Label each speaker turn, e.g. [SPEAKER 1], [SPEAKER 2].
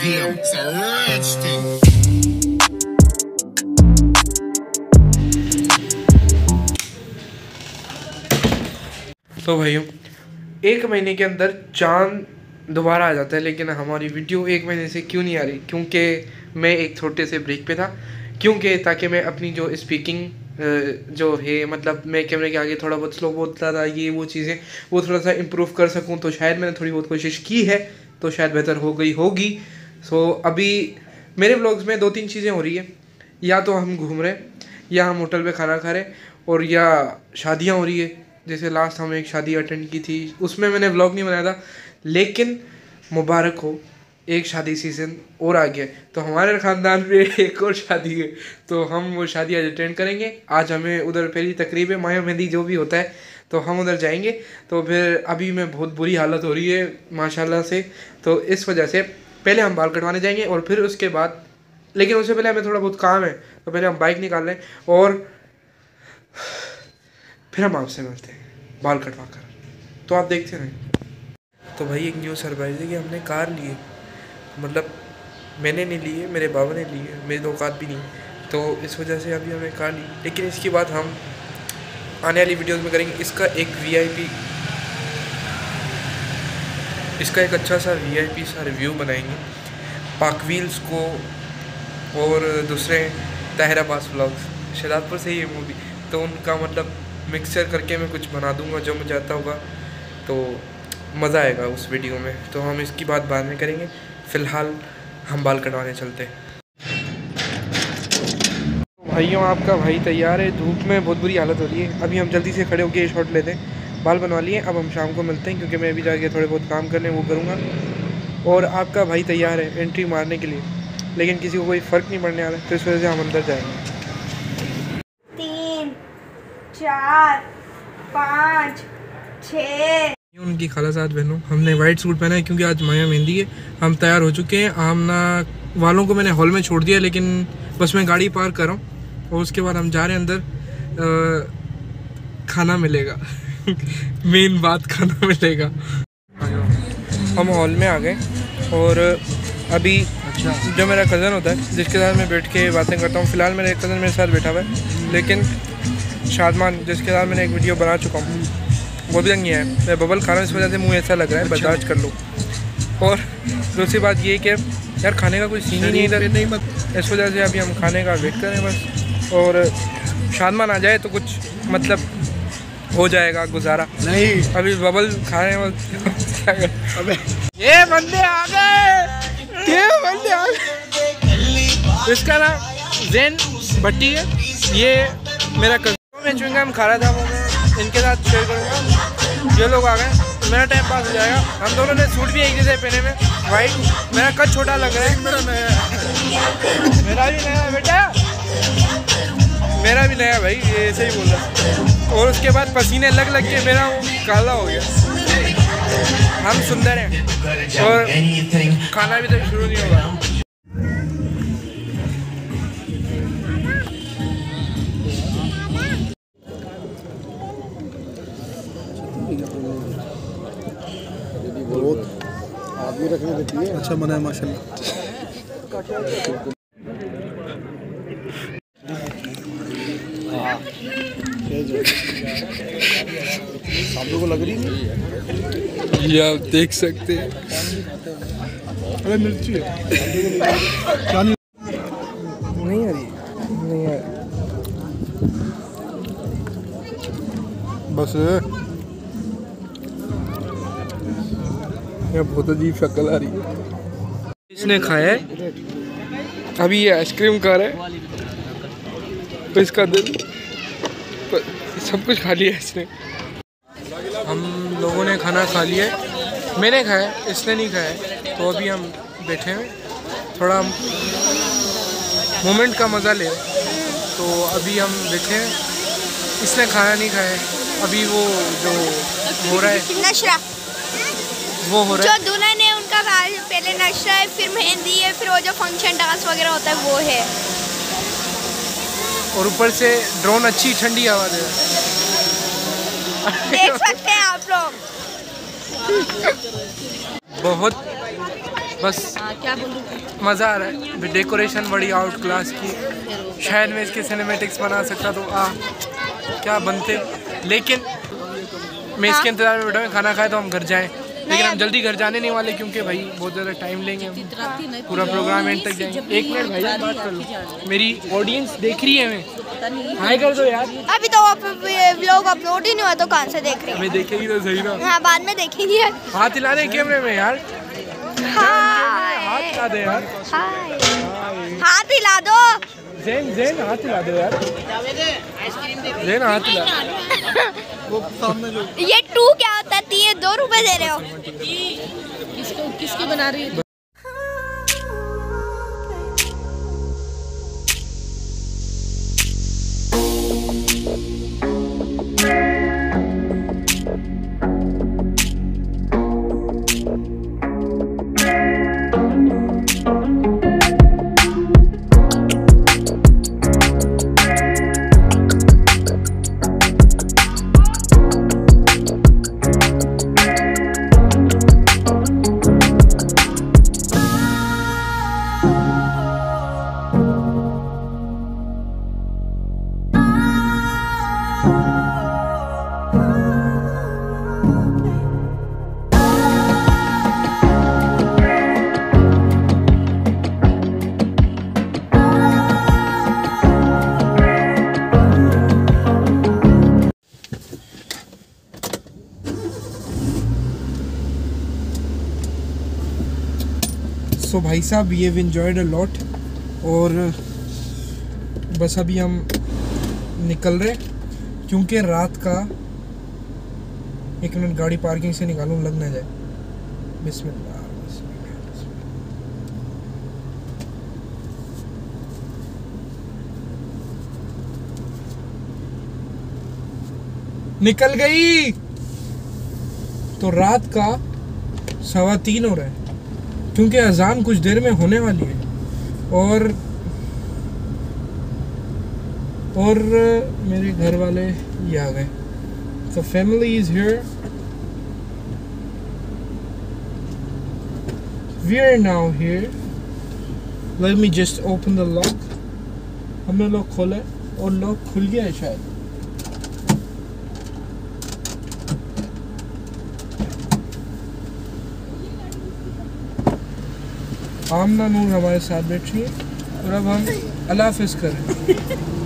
[SPEAKER 1] तो भाइयों, 1 महीने के अंदर चांद दोबारा आ जाता है, लेकिन हमारी वीडियो 1 महीने से क्यों नहीं आ रही? क्योंकि मैं एक छोटे से ब्रेक पे था। क्योंकि ताकि मैं अपनी जो स्पीकिंग जो है, मतलब मैं कैमरे के आगे थोड़ा बहुत स्लो बोलता था, ये वो चीज़ें वो थोड़ा सा इम्प्रूव कर सकूं। तो शायद मैंने थोड़ी बहुत कोशिश की है, तो शायद बेहतर हो गई होगी। सो अभी मेरे व्लॉग्स में 2-3 चीज़ें हो रही है। या तो हम घूम रहे, या हम होटल पे खाना खा रहे, और या शादियाँ हो रही है। जैसे लास्ट हम एक शादी अटेंड की थी, उसमें मैंने व्लॉग नहीं बनाया था, लेकिन मुबारक हो, एक शादी सीज़न और आ गया। तो हमारे ख़ानदान में एक और शादी है, तो हम वो शादी आज अटेंड करेंगे। आज हमें उधर पहली तकरीब है, माया मेहंदी जो भी होता है, तो हम उधर जाएंगे। तो फिर अभी में बहुत बुरी हालत हो रही है माशाल्लाह से, तो इस वजह से पहले हम बाल कटवाने जाएंगे, और फिर उसके बाद, लेकिन उससे पहले हमें थोड़ा बहुत काम है, तो पहले हम बाइक निकाल लें और फिर हम आपसे मिलते हैं बाल कटवा कर। तो आप देखते रहें। तो भाई एक न्यू सरप्राइज़ है कि हमने कार ली है। मतलब मैंने नहीं ली है, मेरे बाबा ने ली है, मेरी औकात भी नहीं, तो इस वजह से अभी हमने कार ली। लेकिन इसकी बात हम आने वाली वीडियोस में करेंगे। इसका एक एक अच्छा सा VIP सा रिव्यू बनाएंगे पाक व्हील्स को, और दूसरे ताहिर अब्बास व्लॉग्स शहजादपुर से ही है मूवी, तो उनका मतलब मिक्सचर करके मैं कुछ बना दूंगा जो मुझे आता होगा, तो मज़ा आएगा उस वीडियो में। तो हम इसकी बात बाद में करेंगे। फ़िलहाल हम बाल कटवाने चलते हैं। भाइयों, आपका भाई तैयार है। धूप में बहुत बुरी हालत हो रही है। अभी हम जल्दी से खड़े होकर ये शॉट लेते हैं, बाल बनवा लिए। अब हम शाम को मिलते हैं, क्योंकि मैं भी जाके थोड़े बहुत काम करने वो करूँगा। और आपका भाई तैयार है एंट्री मारने के लिए, लेकिन किसी को कोई फ़र्क नहीं पड़ने आ रहा है, तो इस वजह से हम अंदर जाएंगे।
[SPEAKER 2] 3 4 5 6
[SPEAKER 1] उनकी खालाजाद बहनों, हमने वाइट सूट पहना है क्योंकि आज माया मेहंदी है। हम तैयार हो चुके हैं। आमना वालों को मैंने हॉल में छोड़ दिया, लेकिन बस मैं गाड़ी पार्क कर रहा हूँ, और उसके बाद हम जा रहे हैं अंदर। खाना मिलेगा मेन बात, खाना मिलेगा। हम हॉल में आ गए, और अभी जो मेरा कज़न होता है, जिसके साथ मैं बैठ के बातें करता हूँ, फ़िलहाल मेरा एक कज़न मेरे साथ बैठा हुआ है, लेकिन शादमान, जिसके साथ मैंने एक वीडियो बना चुका हूँ, वो भी तक नहीं है। मैं बबल खा रहा हूँ, इस वजह से मुँह ऐसा लग रहा है, बर्दाश्त कर लो। और दूसरी बात ये कि यार खाने का कोई सीन ही नहीं इधर, इस वजह से अभी हम खाने का वेट करें बस। और शादमान आ जाए तो कुछ मतलब हो जाएगा गुजारा। नहीं, अभी बबल खा रहे हैं। अबे ये बंदे आ गए, ये बंदे आ गए। इसका नाम जैन भट्टी है, ये मेरा कज़न। मैं च्युइंगम खा रहा था, वो मैं इनके साथ शेयर करूँगा। ये लोग आ गए, मेरा टाइम पास हो जाएगा। हम दोनों ने सूट भी एक जैसे पहने में, वाइट। मेरा कद छोटा लग रहा है, मेरा भी नया है बेटा, मेरा भी नया भाई, ये ऐसे ही बोल रहा। और उसके बाद पसीने लग लग के मेरा वो काला हो गया। हम सुंदर हैं, और खाना भी तक शुरू नहीं होगा।
[SPEAKER 3] आदमी रखने देती है, अच्छा बना है माशाल्लाह। सामने को लग रही है,
[SPEAKER 1] ये आप देख सकते हैं।
[SPEAKER 3] अरे मिर्ची है,
[SPEAKER 1] नहीं आ रही, नहीं आ रही
[SPEAKER 3] बस।
[SPEAKER 1] ये बहुत अजीब शक्ल आ रही है। इसने खाया है, अभी ये आइसक्रीम खा रहा है, तो इसका दिल सब कुछ खा लिया इसने। हम लोगों ने खाना खा लिया है, मैंने खाया, इसने नहीं खाया। तो अभी हम बैठे हैं, थोड़ा मोमेंट का मज़ा ले रहे हैं। तो अभी हम बैठे हैं, इसने खाना नहीं खाया। अभी वो जो हो रहा है
[SPEAKER 2] नशरा,
[SPEAKER 1] वो हो रहा है,
[SPEAKER 2] जो दुल्हन है उनका पहले नशरा है, फिर मेहंदी है, फिर वो जो फंक्शन डांस वगैरह होता है वो है,
[SPEAKER 1] और ऊपर से ड्रोन अच्छी ठंडी हवा दे रहा है।
[SPEAKER 2] देख सकते हैं आप लोग।
[SPEAKER 1] बहुत बस
[SPEAKER 4] क्या बोलूँ,
[SPEAKER 1] मज़ा आ रहा है। डेकोरेशन बड़ी आउट क्लास की, शायद मैं इसके सिनेमेटिक्स बना सकता तो क्या बनते, लेकिन मैं इसके इंतज़ार में बैठा हूँ। खाना खाए तो हम घर जाएं, लेकिन हम जल्दी घर जाने नहीं वाले क्योंकि भाई बहुत ज़्यादा टाइम लेंगे हम, पूरा प्रोग्राम एंड तक जाएंगे। 1 मिनट भाई बात कर लो, मेरी ऑडियंस देख रही है हमें, हाय कर दो यार।
[SPEAKER 2] अभी तो व्लॉग अपलोड ही नहीं हुआ तो कहाँ से देख रही है?
[SPEAKER 1] हमें देखेगी तो सही ना।
[SPEAKER 2] हाँ बाद में देखेंगे।
[SPEAKER 1] हाथ हिला दे कैमरे में यार, हाथ हिला दे यार,
[SPEAKER 2] हाथ हिला दो।
[SPEAKER 1] ज़ेन हाथ हिला दो यार, ज़ेन हाथ हिला। वो सामने जो
[SPEAKER 2] ये 2 क्या होता है? 2 रुपए दे रहे हो?
[SPEAKER 4] किसकी बना रही है?
[SPEAKER 1] सो भाई साहब we have enjoyed a lot, और बस अभी हम निकल रहे क्योंकि रात का 1 मिनट गाड़ी पार्किंग से निकालूं, लग ना जाए। बिस्मिल्लाह। निकल गई। तो रात का 3:15 हो रहा है क्योंकि अजान कुछ देर में होने वाली है, और मेरे घर वाले ये आ गए। So family is here. We are now here. Let me just open the lock. हमने लॉक खोला है और लॉक खुल गया है शायद। आमना नूर हमारे साथ बैठी है, और अब हम अल्लाह हाफ़िज़ करें।